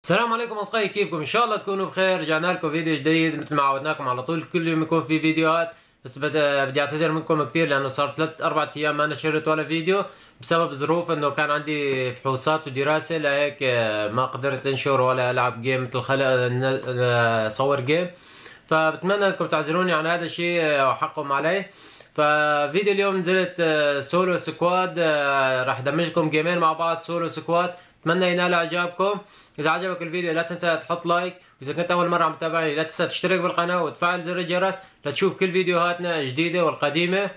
السلام عليكم اصدقائي، كيفكم؟ ان شاء الله تكونوا بخير. رجعنا لكم فيديو جديد مثل ما عودناكم على طول، كل يوم يكون في فيديوهات. بس بدي اعتذر منكم كثير لانه صار 3-4 ايام ما نشرت ولا فيديو بسبب ظروف انه كان عندي فحوصات ودراسة، لهيك ما قدرت انشر ولا العب جيم مثل صور جيم. فبتمنى انكم تعذروني عن هذا الشيء وحقكم علي. ففيديو اليوم نزلت سولو سكواد، راح دمجكم جيمين مع بعض سولو سكواد. اتمنى ينال اعجابكم. اذا عجبك الفيديو لا تنسى تحط لايك، واذا كنت اول مره عم تتابعني لا تنسى تشترك بالقناه وتفعل زر الجرس لتشوف كل فيديوهاتنا الجديده والقديمه.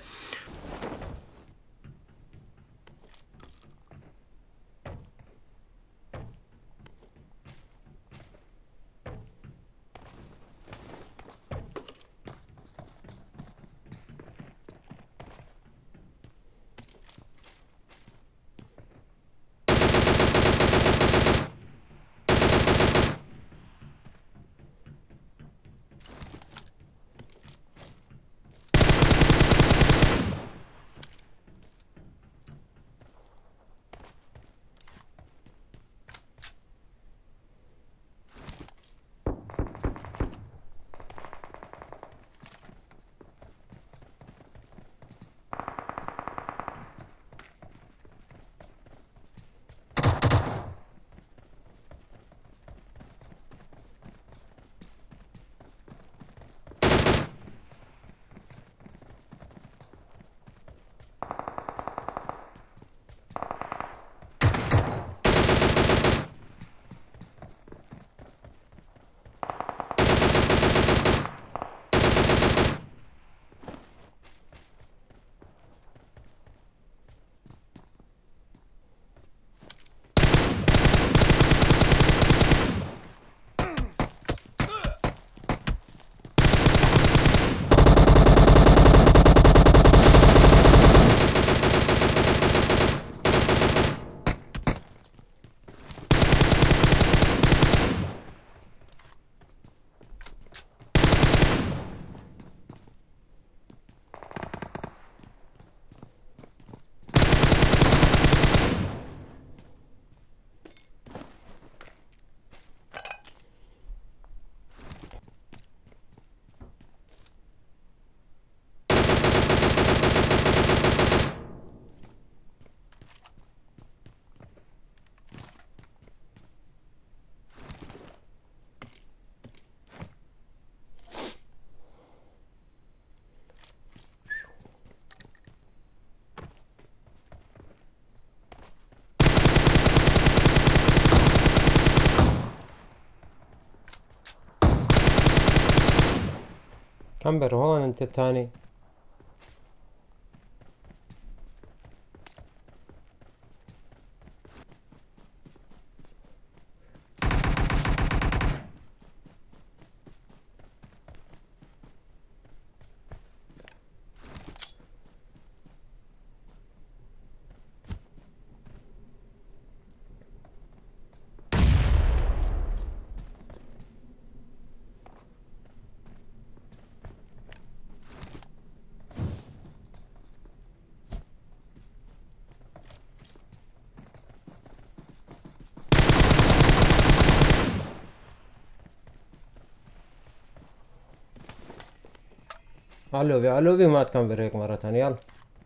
كمبر هون انت الثاني. علوبي علوبي، مات كمبر هيك مرة ثانية. يلا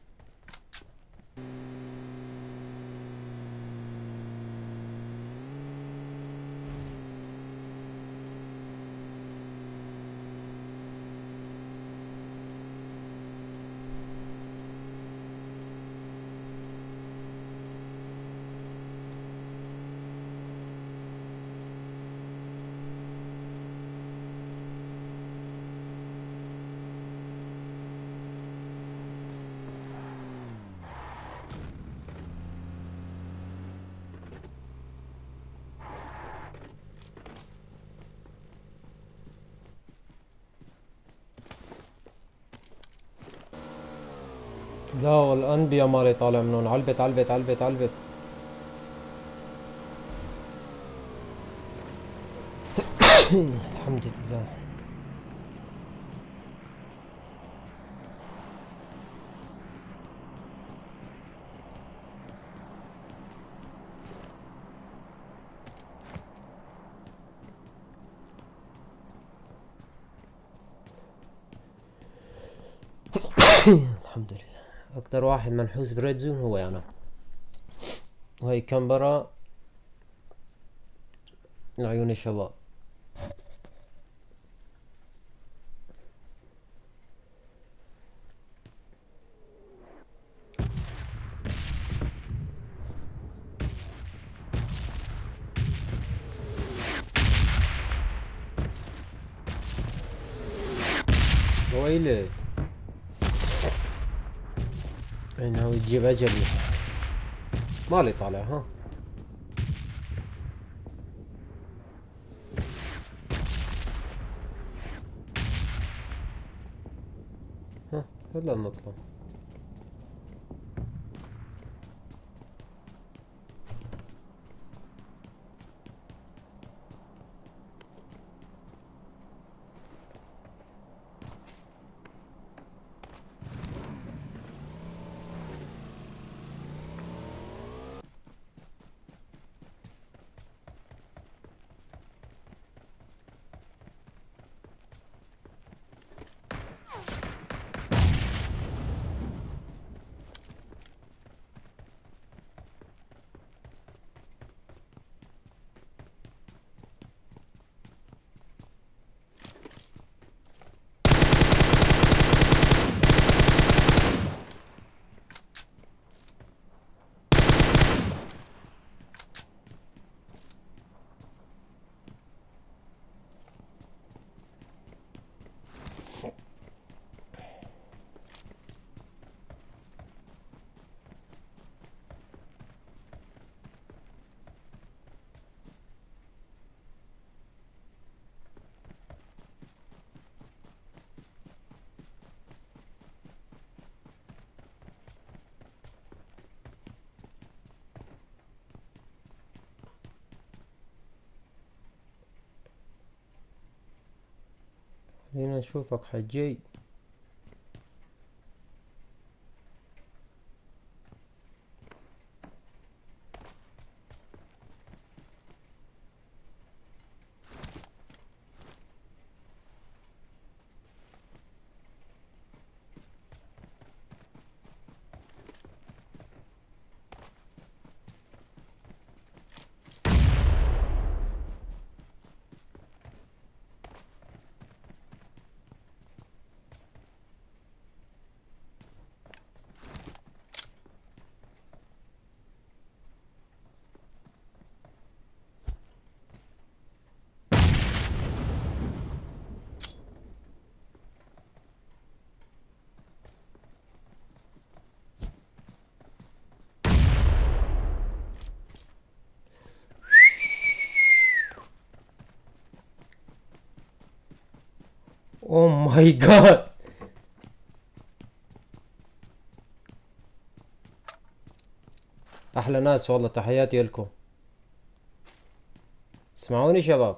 لا والانبياء مالي طالع منهم. علبت علبت علبت علبت. الحمد لله. الحمد لله. اكتر واحد منحوس بريد زون هو انا. وهي كامبرا لعيون الشباب. ويلي ناوي تجيب اجلي. مالي طالع ها. ها يلا نطلع. خلينا نشوفك حجي. اوه ماي جاد. احلى ناس والله، تحياتي لكم. اسمعوني شباب.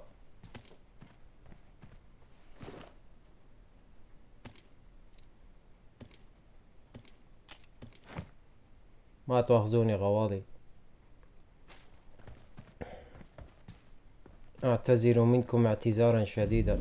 ما تواخذوني غواضي. اعتذر منكم اعتذارا شديدا.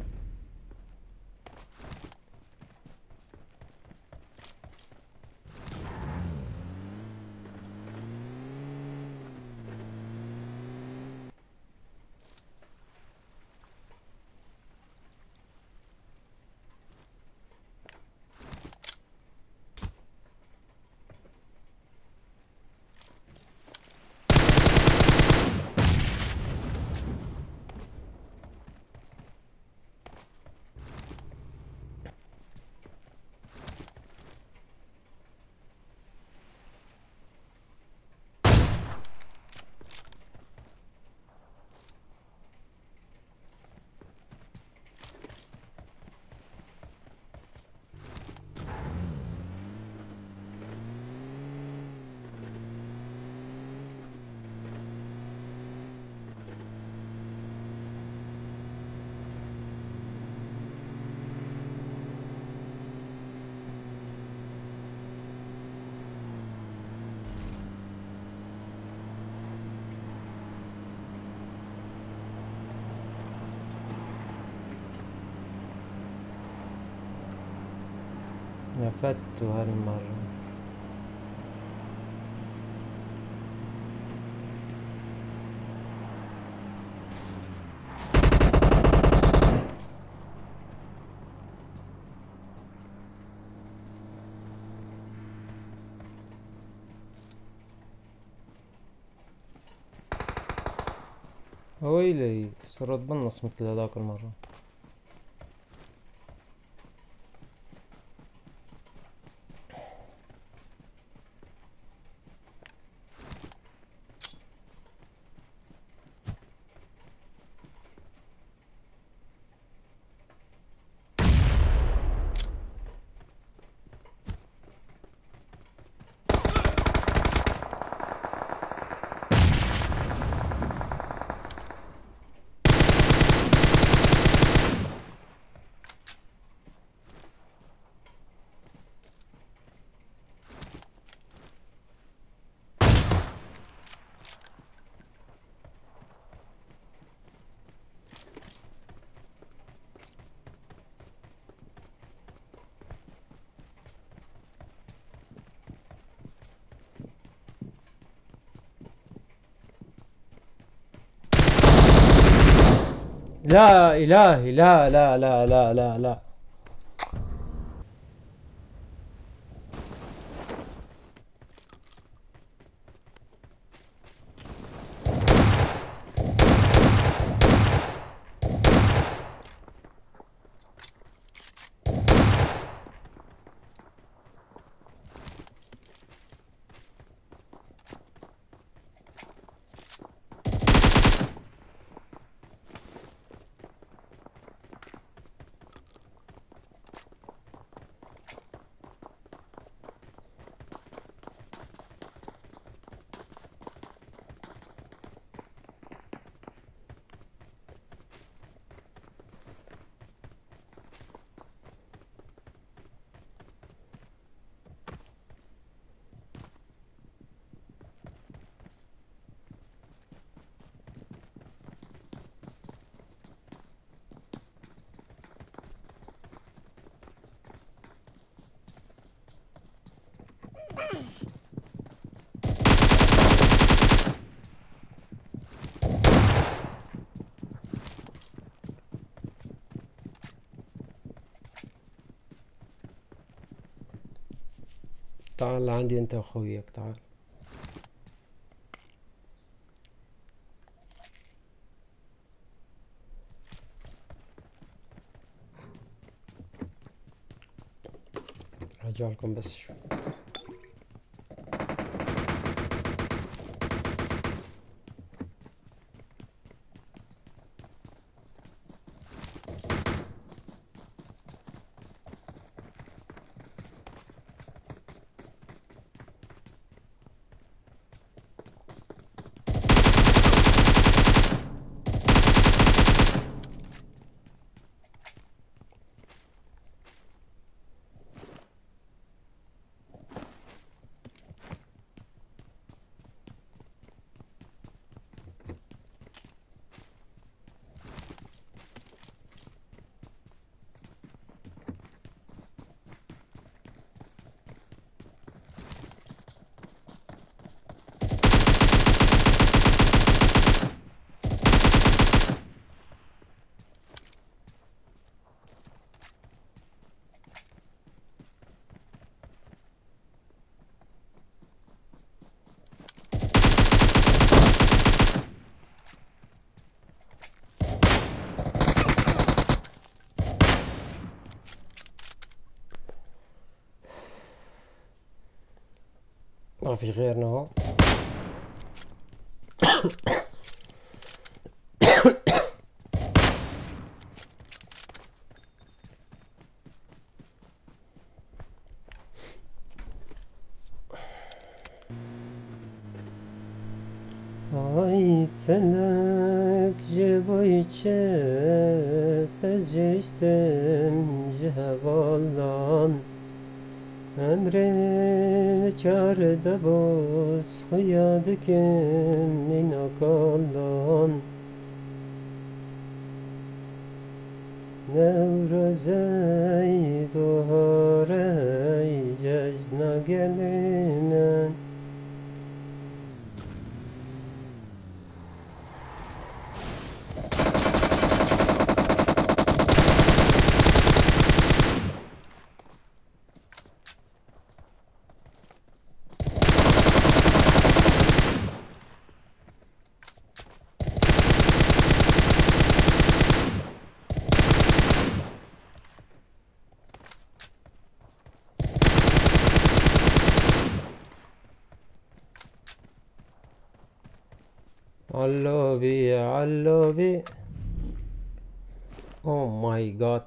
نفدت هالمرة. ويلي صرت بالنص مثل هذاك المرة. لا إلهي، لا لا لا لا لا لا. تعال لعندي انت واخوياك، تعال. رجع لكم بس شوي. ما في غيرنا هون. Ay felek ciboyçe teziştim cevallan Emre çarda boz hıyadıkim ninakallan Nevruzey duhare علينا. علوبي علوبي. Oh my god.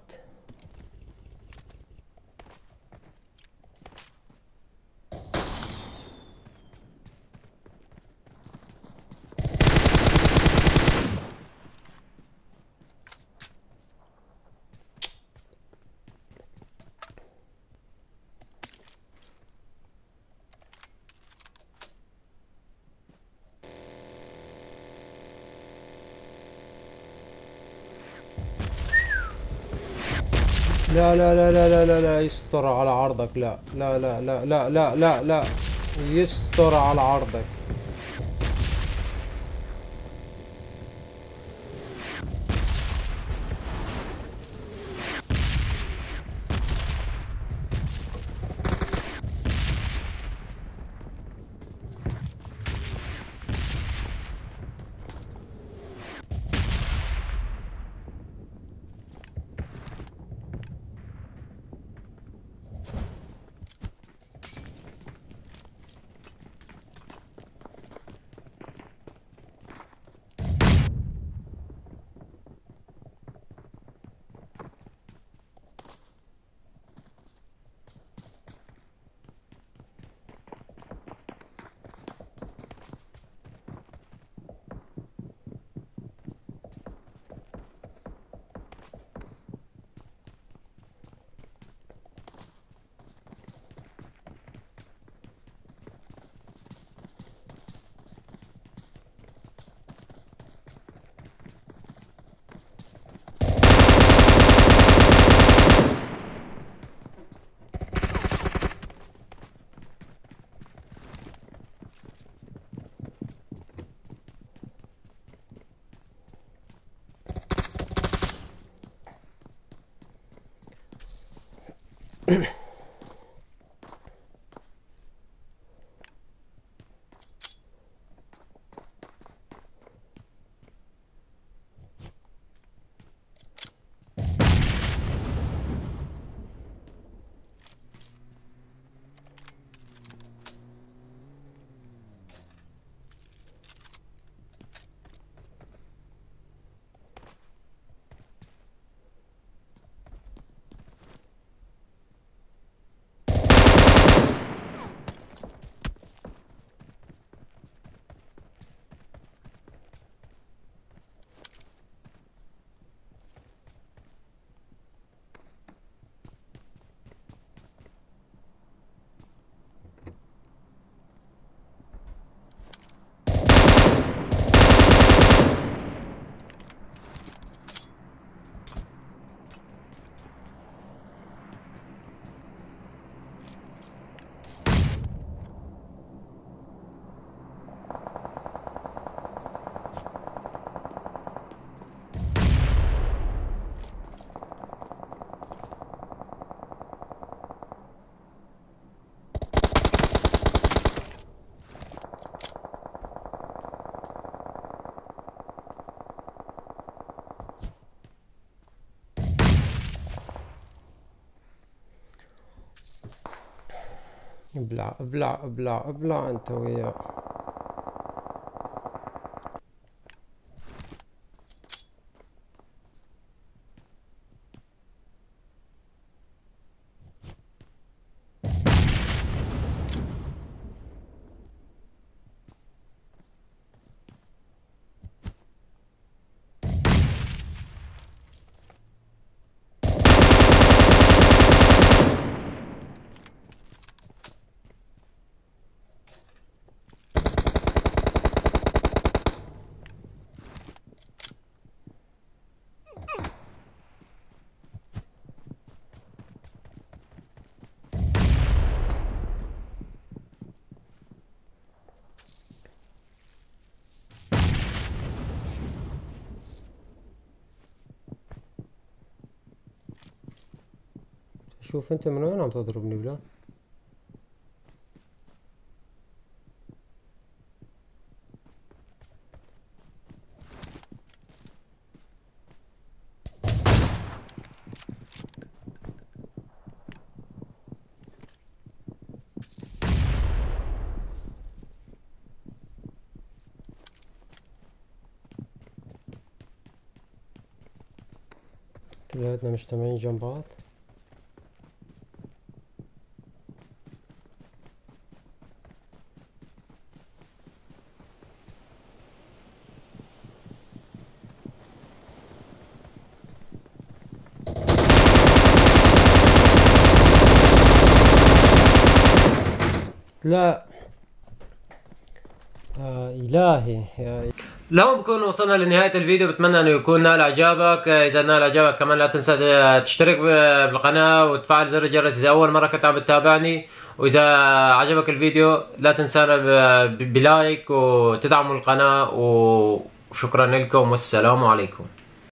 لا لا لا لا لا لا لا يستر على عرضك. لا لا لا لا لا لا لا لا يستر على عرضك. ابلع ابلع ابلع ابلع انت وياه. شوف انت من وين عم تضربني بلا؟ كلياتنا مجتمعين جنب بعض. لا إلهي يا لو بكون وصلنا لنهاية الفيديو، بتمنى انه يكون نال اعجابك. اذا نال اعجابك كمان لا تنسى تشترك بالقناة وتفعل زر الجرس اذا اول مرة كنت عم تتابعني. واذا عجبك الفيديو لا تنسانا بلايك وتدعموا القناة، وشكرا لكم والسلام عليكم.